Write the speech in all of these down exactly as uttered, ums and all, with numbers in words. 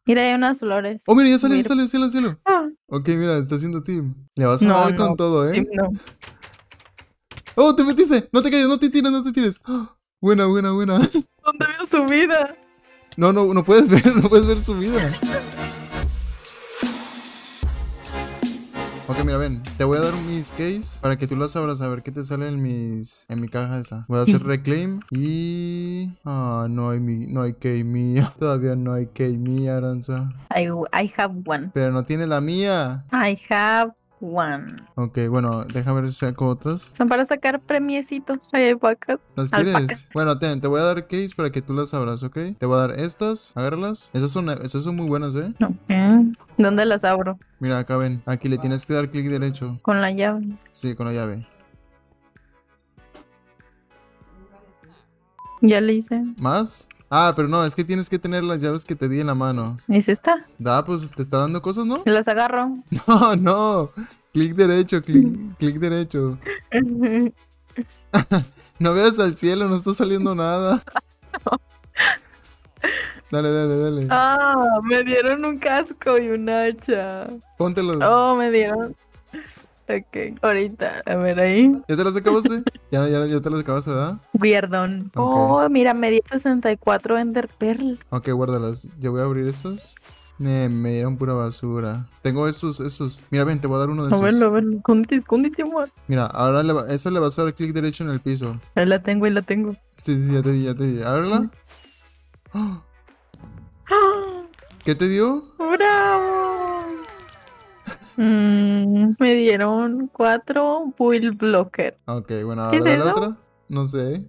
Mira, hay unas flores. Oh, mira, ya salió, ya Mira. salió, cielo, cielo. Ah, Ok, mira, está haciendo team. Le vas a no, dar no. con todo, ¿eh? Sí, no. Oh, te metiste. No te caigas, no te tires, no te tires. ¡Ah! Buena, buena, buena. ¿Dónde veo su vida? No, no, no puedes ver, no puedes ver su vida. Ok, mira, ven, te voy a dar mis keys para que tú las abras a ver qué te sale en mis en mi caja esa. Voy a hacer reclaim y ah, no hay mi no hay key mía. Todavía no hay key mía, Aranza. I, I have one. Pero no tiene la mía. I have one. Ok, bueno, déjame ver si saco otras. Son para sacar premiecitos. Ahí hay vacas. ¿Las Alpaca. quieres? Bueno, ten, te voy a dar keys para que tú las abras, ¿ok? Te voy a dar estas, agárralas. Esas son, esas son muy buenas, ¿eh? Ok. ¿Dónde las abro? Mira, acá ven. Aquí le tienes que dar clic derecho. Con la llave. Sí, con la llave. Ya le hice. ¿Más? Ah, pero no, es que tienes que tener las llaves que te di en la mano. ¿Es esta? Da, pues te está dando cosas, ¿no? Las agarro. No, no. Clic derecho, clic, clic derecho. No veas al cielo, no está saliendo nada. Dale, dale, dale. Ah, me dieron un casco y un hacha. Póntelos. Oh, me dieron. Ok, ahorita. A ver ahí. ¿Ya te las acabaste? Ya, ya, ya te las acabaste, ¿verdad? Weirdon. Ok. Oh, mira, me dio sesenta y cuatro Ender Pearl. Ok, guárdalas. Yo voy a abrir estas. Eh, me dieron pura basura. Tengo estos, estos. Mira, ven, te voy a dar uno de A esos. verlo, a verlo. Escóndete, escóndete, amor. Mira, ahora le va, esa le vas a dar clic derecho en el piso. Ahí la tengo, ahí la tengo. Sí, sí, ya te vi, ya te vi. Ábrela. ¡Ah! ¡Ah! ¿Qué te dio? ¡Bravo! Mm, me dieron cuatro Build Blocker. Ok, bueno, ¿Qué ahora es la eso? otra. No sé.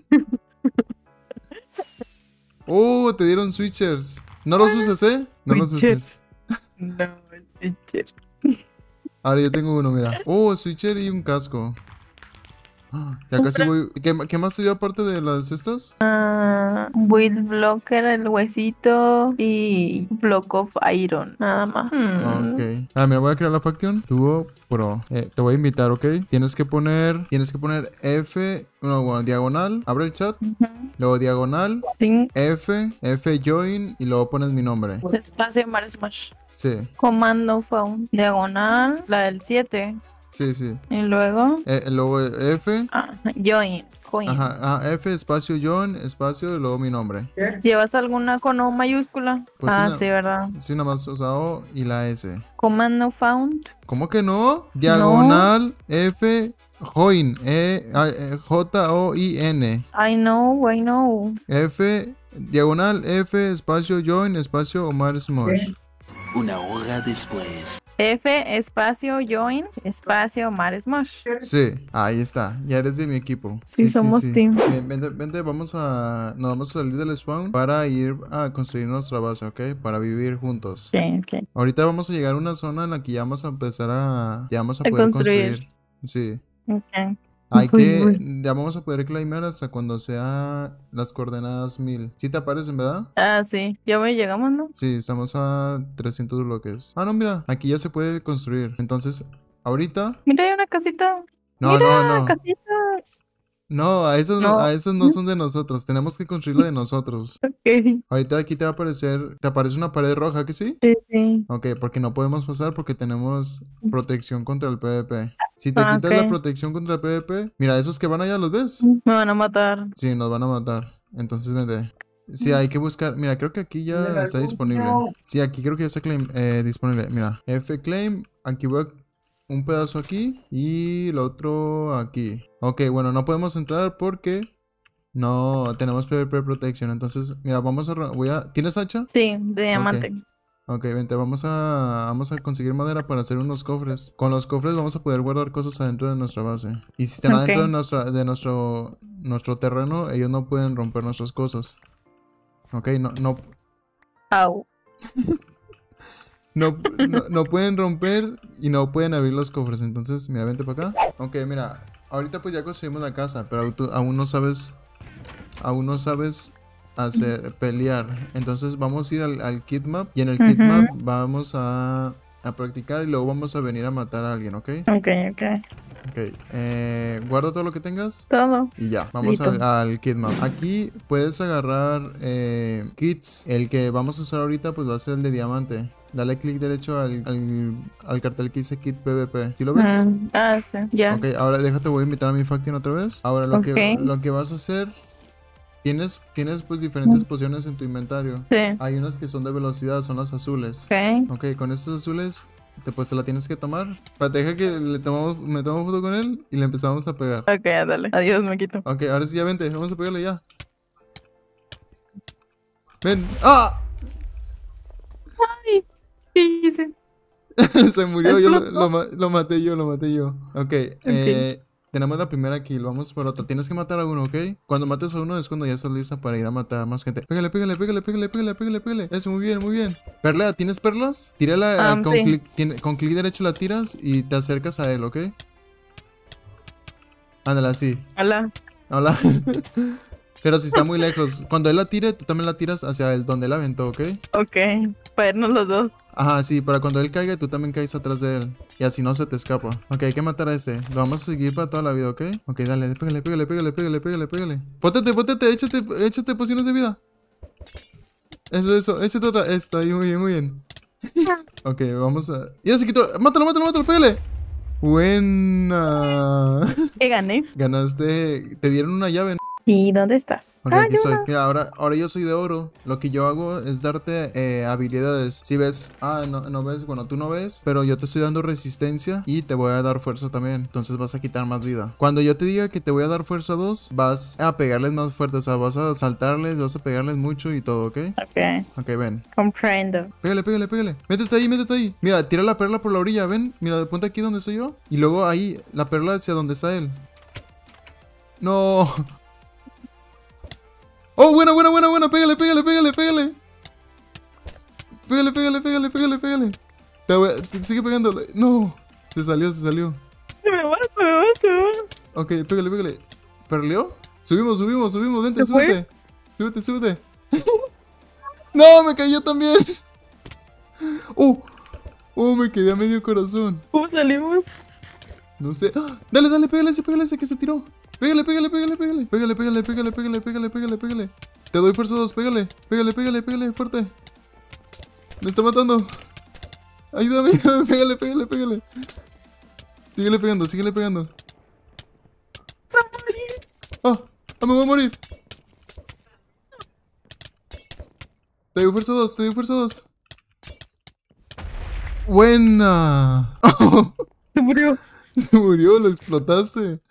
Oh, te dieron switchers. No los uses, ¿eh? No los Switcher. uses. No, Switcher. Ahora yo tengo uno, mira. Oh, switcher y un casco. Ah, ya casi voy. ¿Qué, qué más te dio aparte de las estas? Ah, Build Blocker, el huesito y Block of Iron. Nada más. Hmm. Ok. Ah, mira, voy a crear la facción. Tuvo Pro. Eh, te voy a invitar, ¿ok? Tienes que poner. Tienes que poner F. No, bueno, diagonal. Abre el chat. Ujú. Luego diagonal. Sí. F. F join. Y luego pones mi nombre. Espacio Mar Smash. Sí. Comando Found. Diagonal. La del siete. Sí, sí. Y luego. Eh, luego F. Ah, join. Coin. Ajá, ajá, F, espacio John, espacio y luego mi nombre. ¿Llevas alguna con O mayúscula? Pues ah, sí, no. sí, ¿verdad? Sí, nada más, o sea, O y la S. Comando Found. ¿Cómo que no? Diagonal F join, E, a- eh, J O I N. I know, I know. F, diagonal F, espacio join, espacio Omar Smosh. Una hora después. F, espacio, join, espacio, Mar Smash. Sí, ahí está, ya eres de mi equipo. Sí, somos team. Bien, vente, vente, vamos a, nos vamos a salir del spawn para ir a construir nuestra base, ¿ok? Para vivir juntos. Ok, ok. Ahorita vamos a llegar a una zona en la que ya vamos a empezar a, ya vamos a A poder construir. construir. Sí. Ok. Hay Uy, que, uy. ya vamos a poder claimar hasta cuando sea las coordenadas mil. ¿Sí te aparecen, verdad? Ah, sí. Ya me llegamos, ¿no? Sí, estamos a trescientos bloques. Ah, no, mira, aquí ya se puede construir. Entonces, ahorita... Mira, hay una casita. No, Mira, no, no. casitas. No, a esos no. No. a esos no son de nosotros. Tenemos que construirlo de nosotros. Ok. Ahorita aquí te va a aparecer, te aparece una pared roja, ¿que sí? Sí, sí. Ok, porque no podemos pasar porque tenemos protección contra el PvP. Si te Ah, quitas ok. la protección contra el PvP, mira, esos que van allá, ¿los ves? Me van a matar. Sí, nos van a matar. Entonces vende. Sí, hay que buscar. Mira, creo que aquí ya está disponible. Sí, aquí creo que ya está claim, eh, disponible. Mira, F claim. Aquí voy a un pedazo aquí y el otro aquí. Ok, bueno, no podemos entrar porque no tenemos PvP protección. Entonces, mira, vamos a... Voy a ¿Tienes hacha? Sí, de diamante. Ok, vente, vamos a, vamos a conseguir madera para hacer unos cofres. Con los cofres vamos a poder guardar cosas adentro de nuestra base. Y si están Ok. adentro de, nuestra, de nuestro, nuestro terreno, ellos no pueden romper nuestras cosas. Ok, no, no, Au. no, no, no pueden romper y no pueden abrir los cofres. Entonces, mira, vente para acá. Ok, mira, ahorita pues ya construimos la casa, pero tú aún no sabes, aún no sabes hacer, pelear. Entonces vamos a ir al, al kit map y en el kit Ujú. map vamos a, a practicar y luego vamos a venir a matar a alguien, ¿ok? Ok, ok. Ok, eh, guarda todo lo que tengas. Todo. Y ya, vamos Listo. al, al kit map. Aquí puedes agarrar eh, kits. El que vamos a usar ahorita pues va a ser el de diamante. Dale clic derecho al, al, al cartel que dice kit PvP. ¿Sí lo ves? Mm, ah, sí, ya. Ok, ahora déjate, voy a invitar a mi fucking otra vez. Ahora lo, que, Ok. lo que vas a hacer... Tienes, tienes pues diferentes pociones en tu inventario. Sí. Hay unas que son de velocidad, son las azules. Ok. Ok, con estas azules, te, pues te la tienes que tomar. Pa- Deja que le tomamos, me tomo foto con él y le empezamos a pegar. Ok, dale. Adiós, me quito. Ok, ahora sí ya vente, vamos a pegarle ya. Ven. ¡Ah! Ay, ¿qué hice? Se murió, yo lo, Explotó. lo ma- lo maté yo, lo maté yo. Ok, eh, tenemos la primera kill, vamos por otra. Tienes que matar a uno, ¿ok? Cuando mates a uno es cuando ya estás lista para ir a matar a más gente. Pégale, pégale, pégale, pégale, pégale, pégale, pégale. Eso, muy bien, muy bien. Perla, ¿tienes perlas? Tírala Um, con, sí. clic, tiene- con clic derecho la tiras y te acercas a él, ¿ok? Ándale, así. Hola. Hola. Pero si está muy lejos. Cuando él la tire, tú también la tiras hacia el donde él aventó, ¿ok? Ok. Para irnos los dos. Ajá, sí, para cuando él caiga, tú también caes atrás de él. Y así no se te escapa. Ok, hay que matar a este. Lo vamos a seguir para toda la vida, ¿ok? Ok, dale, pégale, pégale, pégale, pégale, pégale, pégale. Pótate, pótate, échate, échate pociones de vida. Eso, eso, échate otra. Está ahí, muy bien, muy bien. Ok, vamos a... ¡Y ahora se quitó! ¡Mátalo, mátalo, mátalo! ¡Pégale! Buena. ¿Qué gané? Ganaste. Te dieron una llave, ¿no? ¿Y dónde estás? Ok, Ah, aquí yo soy. no. Mira, ahora, ahora yo soy de oro. Lo que yo hago es darte eh, habilidades. Si ves, ah, no, no ves, bueno, tú no ves, pero yo te estoy dando resistencia y te voy a dar fuerza también. Entonces vas a quitar más vida. Cuando yo te diga que te voy a dar fuerza dos, vas a pegarles más fuerte. O sea, vas a saltarles, vas a pegarles mucho y todo, ¿ok? Ok. Ok, ven. Comprendo. Pégale, pégale, pégale. Métete ahí, métete ahí. Mira, tira la perla por la orilla, ven. Mira, ponte aquí donde estoy yo. Y luego ahí, la perla hacia donde está él. No. Oh, buena, buena, buena, buena. Pégale, pégale, pégale, pégale. Pégale, pégale, pégale, pégale, pégale. Te voy a- te sigue pegándole. No. Se salió, se salió. Se me va, se me va, se me va. Ok, pégale, pégale. ¿Perleó? Subimos, subimos, subimos. Vente, ¿Se fue? súbete. Súbete, súbete. No, me cayó también. Oh, oh, me quedé a medio corazón. ¿Cómo salimos? No sé. ¡Ah! Dale, dale, pégale ese, pégale ese que se tiró. Pégale, pégale, pégale, pégale. Pégale, pégale, pégale, pégale, pégale, pégale, pégale. Te doy fuerza dos, pégale. Pégale, pégale, pégale, fuerte. Me está matando. Ayúdame, ayúdame, pégale, pégale, pégale. Síguele pegando, síguele pegando. Se va a morir. ¡Ah! ¡Ah, me voy a morir! Te doy fuerza dos, te doy fuerza dos. ¡Buena! Se murió. Se murió, lo explotaste.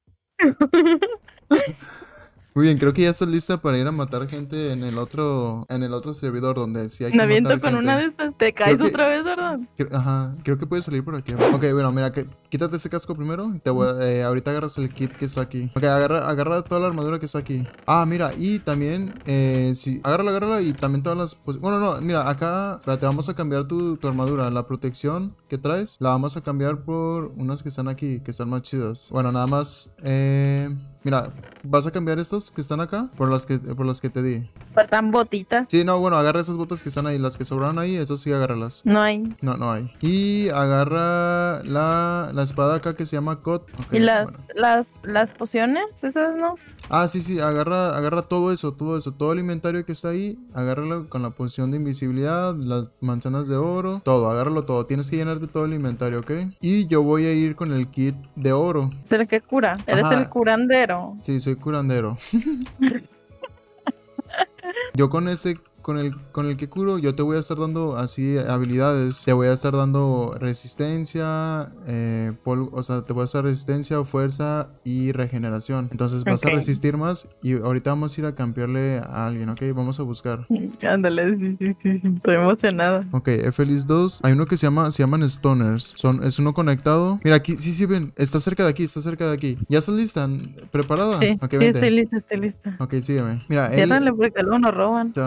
Muy bien, creo que ya estás lista para ir a matar gente en el otro en el otro servidor donde sí hay que Me aviento matar con gente. una de estas. Te caes Creo que- otra vez, ¿verdad? Cre- Ajá, creo que puedes salir por aquí. Ok, bueno, mira, que, quítate ese casco primero. Te voy a- eh, ahorita agarras el kit que está aquí. Ok, agarra, agarra toda la armadura que está aquí. Ah, mira, y también, eh, sí, agárrala, agárrala y también todas las... Pues, bueno, no, mira, acá te vamos a cambiar tu, tu armadura. La protección que traes, la vamos a cambiar por unas que están aquí, que están más chidas. Bueno, nada más, eh... Mira, vas a cambiar estas que están acá por las que, por las que te di. Faltan botitas. Sí, no, bueno, agarra esas botas que están ahí. Las que sobraron ahí, esas sí agárralas. No hay. No, no hay. Y agarra la, la espada acá que se llama Cot. Ok, ¿Y las, bueno. las, las pociones? ¿Esas no? Ah, sí, sí, agarra, agarra todo eso, todo eso. Todo el inventario que está ahí, agárralo con la poción de invisibilidad, las manzanas de oro, todo, agárralo todo. Tienes que llenarte todo el inventario, ¿ok? Y yo voy a ir con el kit de oro. Es el que cura. Eres Ajá. el curandero. Sí, soy curandero. Yo con ese, con el, con el que curo, yo te voy a estar dando así habilidades. Te voy a estar dando resistencia, eh, pol- o sea, te voy a estar resistencia, fuerza y regeneración. Entonces vas Ok. a resistir más y ahorita vamos a ir a campearle a alguien, ¿ok? Vamos a buscar. Ándale, sí, sí, sí, sí. Estoy emocionada. Ok, F L I S dos. Hay uno que se llama, se llaman Stoners. Son, es uno conectado. Mira, aquí, sí, sí, ven. Está cerca de aquí, está cerca de aquí. ¿Ya estás lista? ¿Preparada? Sí, Ok, sí, vente. estoy lista, estoy lista. Ok, sígueme. Mira, él... Ciérrale porque luego nos roban. Te van a meter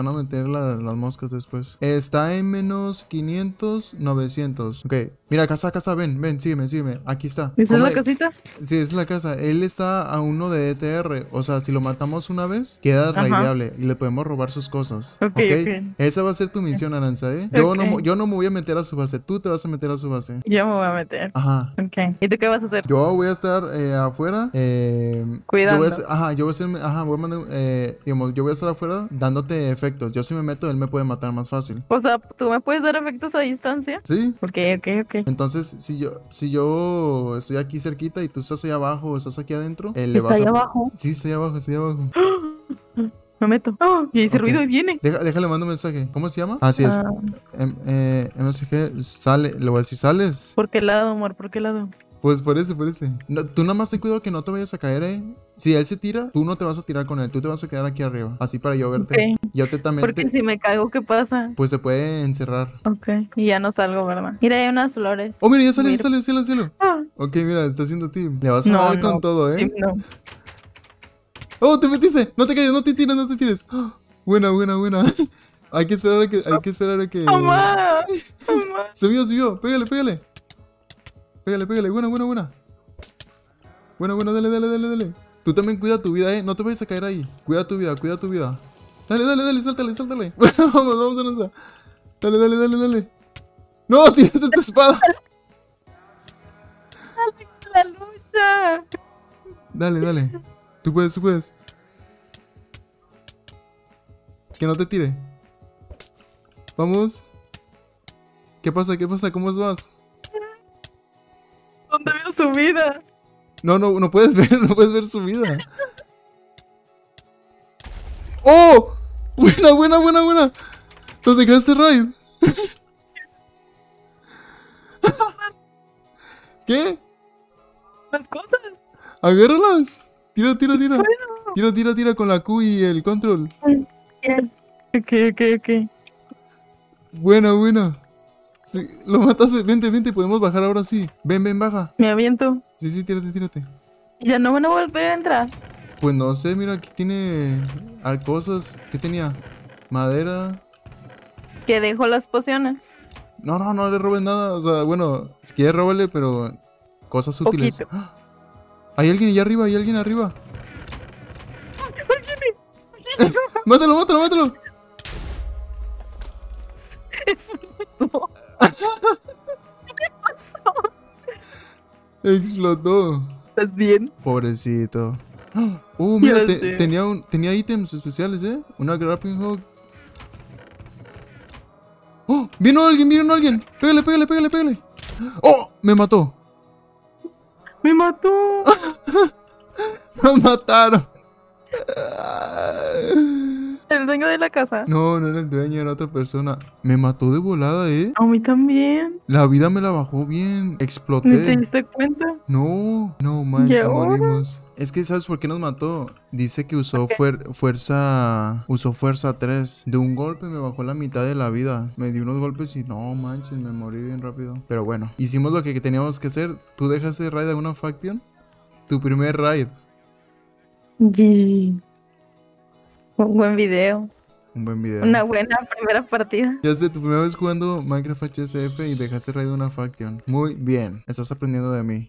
la- las moscas después. Está en menos quinientos, novecientos. Ok. Mira, casa, casa, ven, ven, sígueme, sígueme. Aquí está. ¿Esa es la Come- casita? Sí, esa es la casa. Él está a uno de E T R. O sea, si lo matamos una vez, queda Ajá. raideable y le podemos robar sus cosas. Ok, ok. Esa va a ser tu misión, Aranza, ¿eh? Yo, no, Ok. mo- yo no me voy a meter a su base. Tú te vas a meter a su base. Yo me voy a meter. Ajá. Ok. ¿Y tú qué vas a hacer? Yo voy a estar eh, afuera. Eh, Cuidando. Yo voy a ser- ajá, yo voy a ser. Ajá, voy a mandar. Eh, digamos, yo voy a estar afuera dándote efectos. Yo si me meto, él me puede matar más fácil. O sea, ¿tú me puedes dar efectos a distancia? ¿Sí? Ok, ok, ok. Entonces, si yo, si yo estoy aquí cerquita y tú estás ahí abajo o estás aquí adentro, eh, le ¿Está vas ahí a. abajo? Sí, estoy abajo, estoy abajo. Me meto. ¡Oh! Y ese Ok. ruido viene. Deja, déjale, mando un mensaje. ¿Cómo se llama? Así es. Ah, Em- eh, M S G, sale. Le voy a decir, ¿sales? ¿por qué lado, amor? ¿Por qué lado? Pues por ese, por ese. No, tú nada más ten cuidado que no te vayas a caer, eh. Si él se tira, tú no te vas a tirar con él. Tú te vas a quedar aquí arriba. Así para yo verte. Ok. Yo te también Porque te- si me caigo, ¿qué pasa? Pues se puede encerrar. Ok. Y ya no salgo, ¿verdad? Mira, hay unas flores. Oh, mira, ya salió, ya Mira. salió, cielo, cielo. Ah, Ok, mira, está haciendo team. Le vas a No, dar no. con todo, eh. sí, no. Oh, te metiste. No te caigas, no te tires, no te tires. Oh, buena, buena, buena. Hay que esperar a que, hay que esperar a que. ¡Mamá! ¡Mamá! Subió, subió. Pégale, pégale. Pégale, pégale. Buena, buena, buena. Buena, buena, dale, dale, dale, dale. Tú también cuida tu vida, eh. No te vayas a caer ahí. Cuida tu vida, cuida tu vida. Dale, dale, dale, sáltale, sáltale. Vamos, vamos a lanzar. Dale, dale, dale, dale. No, tírate tu espada. ¡La lucha! Dale, dale. Tú puedes, tú puedes. Que no te tire. Vamos. ¿Qué pasa? ¿Qué pasa? ¿Cómo vas? ¿Dónde veo su vida? No, no, no puedes ver, no puedes ver su vida. ¡Oh! Buena, buena, buena, buena. Los dejaste raid. ¿Qué? Las cosas. Agárralas. Tira, tira, tira. Tira, tira, tira con la Q y el control. Yes. Ok, ok, ok. Buena, buena. Sí, lo mataste. Vente, vente, podemos bajar ahora sí. Ven, ven, baja. Me aviento. Sí, sí, tírate, tírate. Y ya no van a volver a entrar. Pues no sé, mira, aquí tiene ah, cosas. ¿Qué tenía? Madera. Que dejo las pociones. No, no, no le robes nada. O sea, bueno, si quieres róbale, pero cosas útiles. Poquito. ¡Ah! Hay alguien allá arriba, hay alguien arriba. Mátalo, mátalo, mátalo. Explotó. ¿Qué pasó? Explotó. ¿Estás bien? Pobrecito. Uh, mira, Ya te- sé. tenía, un, tenía ítems especiales, ¿eh? Una grappling hook. ¡Oh! ¡Vino alguien, vino alguien! ¡Pégale, pégale, pégale, pégale! ¡Oh! Me mató. ¡Me mató! Nos mataron. El dueño de la casa. No, no era el dueño, era otra persona. Me mató de volada, ¿eh? A mí también. La vida me la bajó bien. ¿Ni te Exploté. diste cuenta? No, no manches, ¿Y ahora? morimos. Es que ¿sabes por qué nos mató? Dice que usó fuer- fuerza. Usó fuerza tres. De un golpe me bajó la mitad de la vida. Me dio unos golpes y no manches, me morí bien rápido. Pero bueno, hicimos lo que teníamos que hacer. ¿Tú dejaste raid de una faction? Tu primer raid. Y... Un buen video. Un buen video. Una buena primera partida. Ya sé, tu primera vez jugando Minecraft H S F y dejaste raid de una faction. Muy bien, estás aprendiendo de mí.